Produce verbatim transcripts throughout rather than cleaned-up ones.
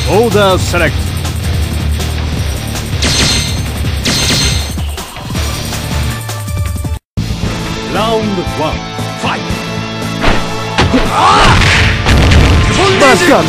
Order select. Round one. Fight. Backhand.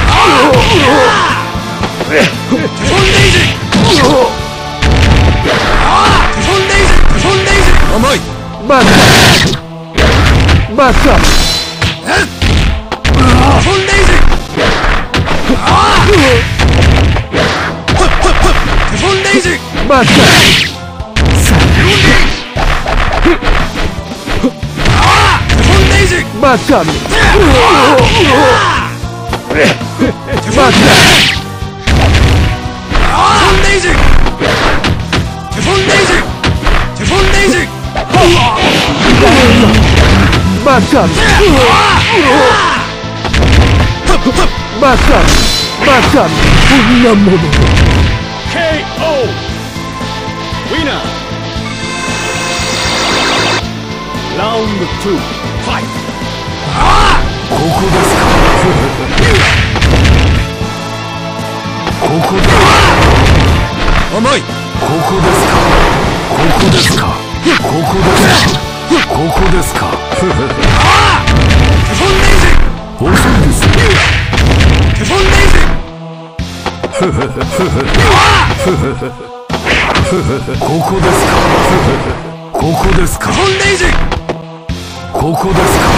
Backhand. Backhand. Backhand. Backhand. Backhand. Backhand. こんなものケーオー Winner. Round two. Fight. ここですかここですか甘いここですかここですかここですかここですか遅いですここですかここですかここですか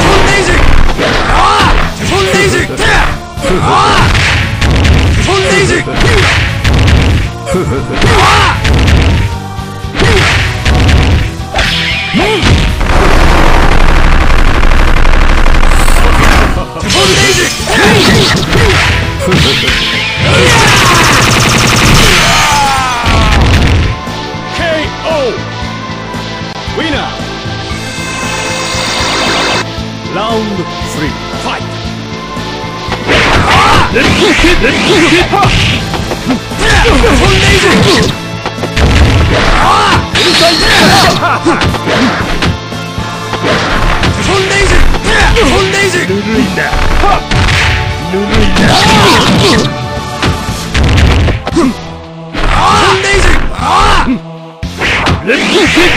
ケーオー Winner. Round three. Fight. Let's kick it. Let's kick it. Let's kick it.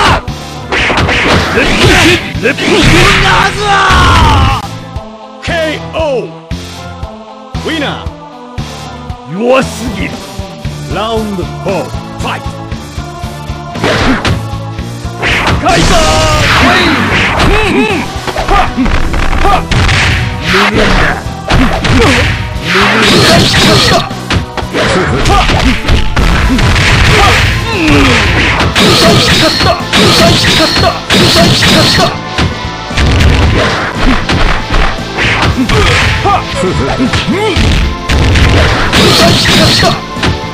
Let's kick it. Let's kick it. ケーオー Winner. 弱すぎる Round four. Fight. カイザーウェイはっはっぬるいなぬるいなはっはっ歌い勝った歌い勝った歌い勝ったはっ歌い勝った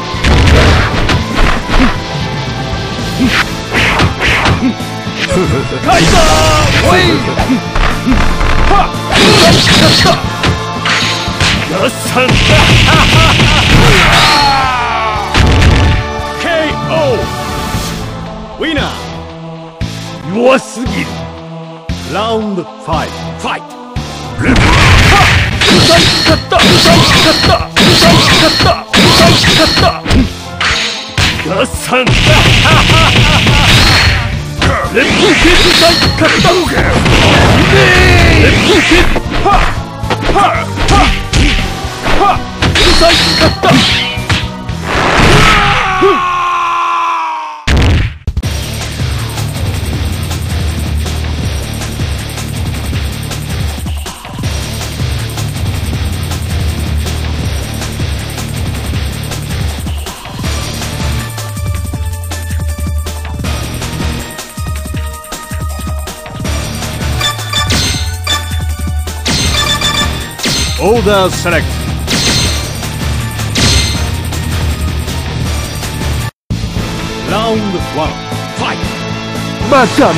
カイザーウェイはっ歌い勝ったガッサンケーオー Winner. 弱すぎる Round five. Fight. はっ歌い勝った歌い勝った歌い勝った歌い勝ったガッサンレッツキック歌い勝ったのかレッツキックはっはっはっはっ歌い勝ったOrder select. Round one. Fight. Backhand.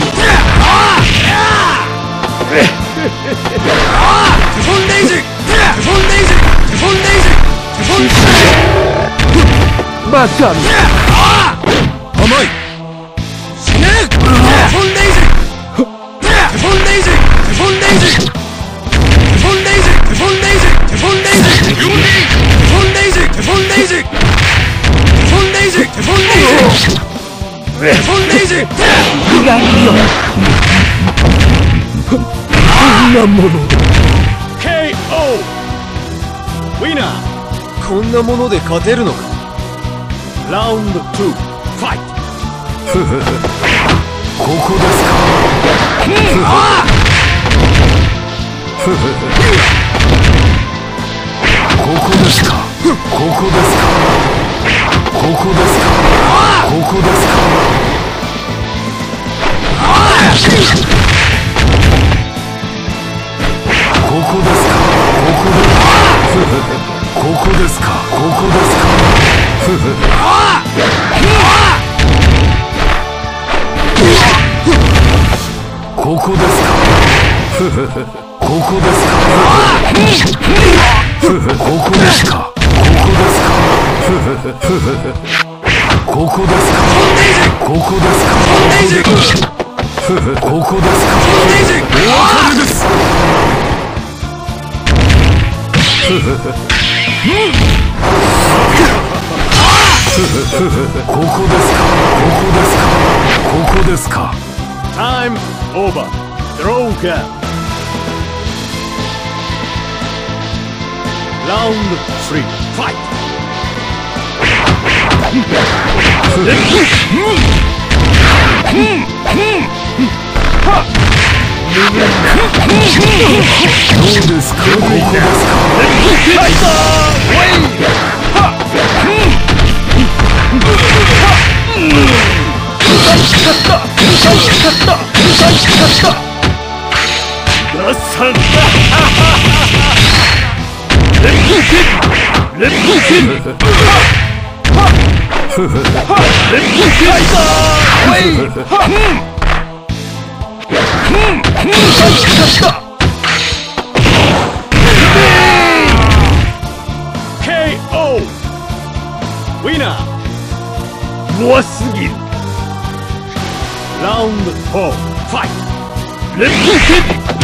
Typhoon laser. Typhoon laser. Typhoon laser. Typhoon Backhand. 甘い。死ね。Typhoon laser. Typhoon laser. Typhoon laser. Typhoon laser. Typhoon laser. Typhoon laser. Typhoon laser. レイジがよこんなものケーオー ウィナー。 こんなもので勝てるのか。 ラウンドツー、ファイト。 ここですか。ここですか。ここですか。ここですか。ここですか。ここですか。ここですか。ここですか。ここですか。ここですか。ここですか。ここですか。ここですか。ここですか。ここですか。お別れです。ここですか。ここですか。ここですか。 タイムオーバー。ドローガン。ラウンドスリー、ファイト。レッツどうですか。ここですか。 ファイトウェイ。勝った勝った勝ったガッサンだ。レッツキッレッツキッレッツキッウェイ。勝った ケーオー ウィナー。弱すぎる。ラウンドフォー、ファイト。レッツキッ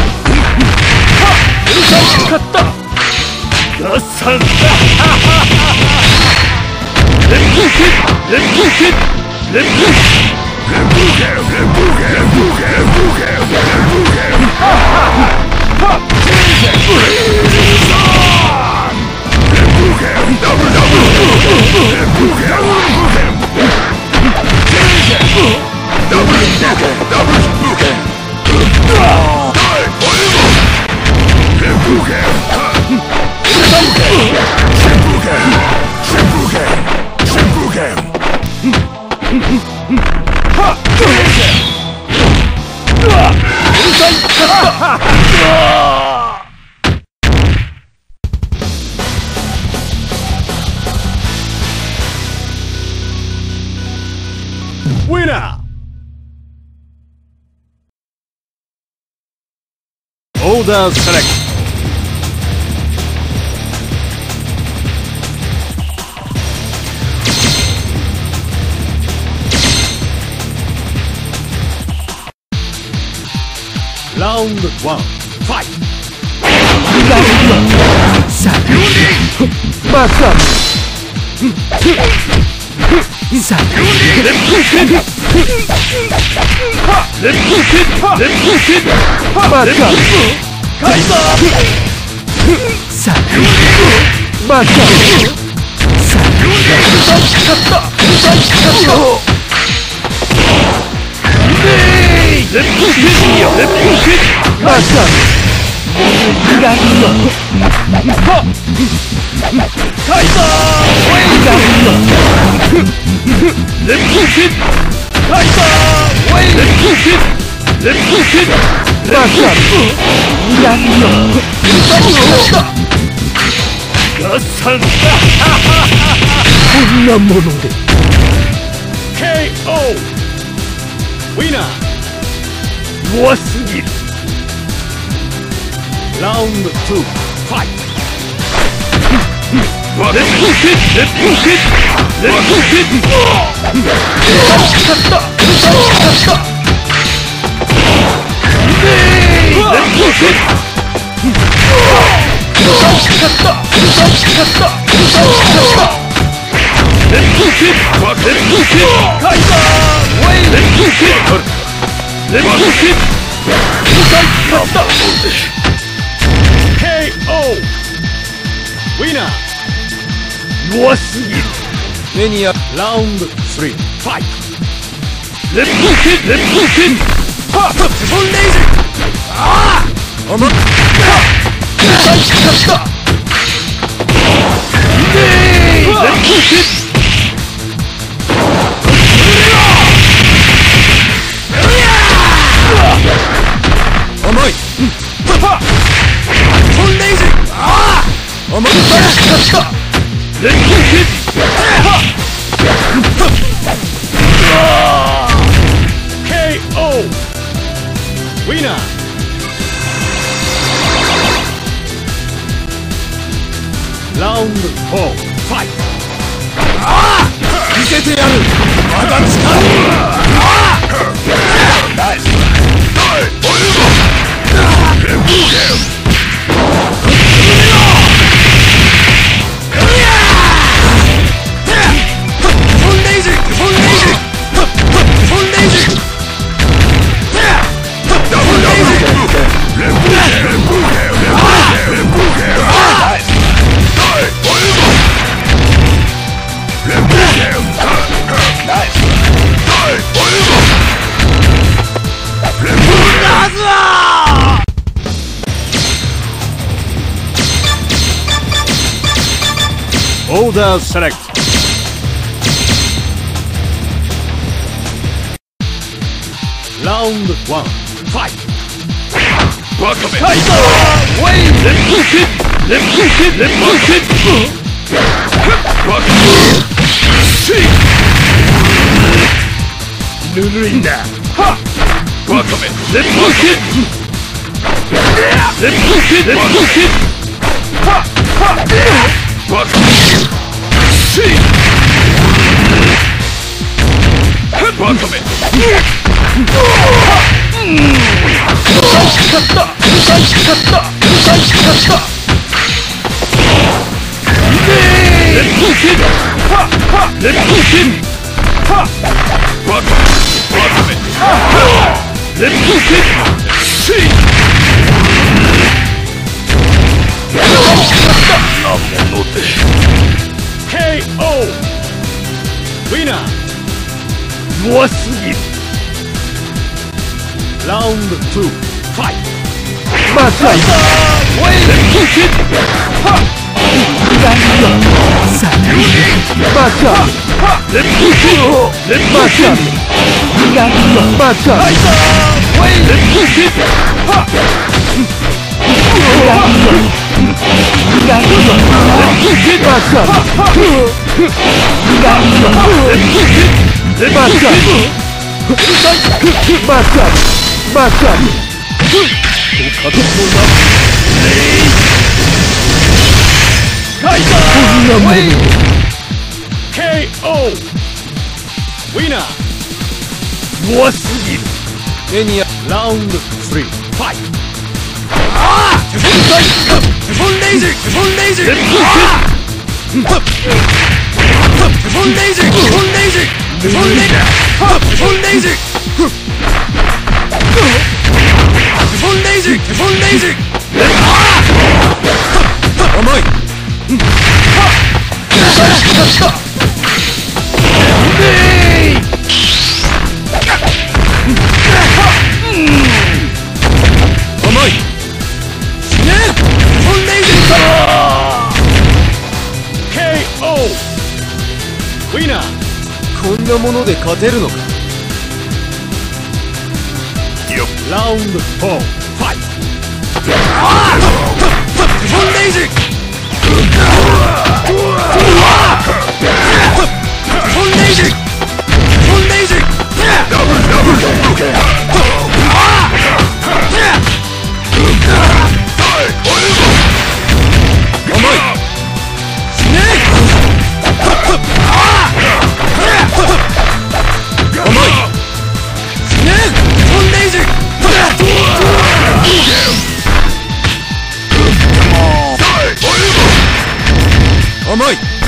勝ったガッサンだ。レッツキッレッツキッレッツレブゲレブゲレブゲレブゲレブゲレブゲハハハレブゲダブルダブルレブゲレブゲダブルダブルダブルブゲレブゲWinner! Order select. Round one, fight! さあバックアップさあレッツキッレッツキッレッツキッバックアップカイザーさあバックアップさあ勝った勝ったレッツキッレッツキッバックアップグランドカイザーウェイグランレッツキッカイザーウェイレッツキッレッツキッドバックアップグランドガッサンだこんなものでケーオー ウィナー。弱すぎる。ラウンドツー、ファイト。レッツキッレッツキッレッツキッ勝った勝ったレッツキッ勝った勝った勝ったレッドキッバカレッドキッカイザーウェイレッドキッレッドキッ勝ったケーオー ウィナー弱すぎるメニアラウンドスリーファイトレッドキッレッドキッはっフォンレイジああ甘っ勝ったレッドキッ甘いフォンレイジああ甘っ勝ったレッドキッケーオー ウィナーラウンドフォーファイトああ見せてやるまだ力ああナイスオーダーセレクトラウンドワンファイトバカめカイザーウェイレッドキッレッドキッレッドキッバカシーぬるいんだはっバカめレッドキッレッドキッレッドキッはっはっバカシーバカめ勝った勝った勝ったレッドキッはっはっレッドキッはっバカバカめレッドキッシーなものでケーオー ウィナー弱すぎるラウンドツーファイトバカウェイレッドキッはっさバカレッドキッレッドキッバカウェイレッドキッはっケーオー ウィナー弱すぎるメニアラウンドスリーファイトああテフォンライテフォンレイジテフォンレイジレッドキッテフォンレイジテフォンレイジテフォンレイジテフォンレイジテフォンレイジテフォンレイジ甘い甘い死ねテフォンレイジケーオー ウィナーこんなもので勝てるのかラウンドフォーファイトテフォンレイジテフォンレイジテフォンレイジダブルダブル甘い死ね甘い死ねテフォンレイジ甘い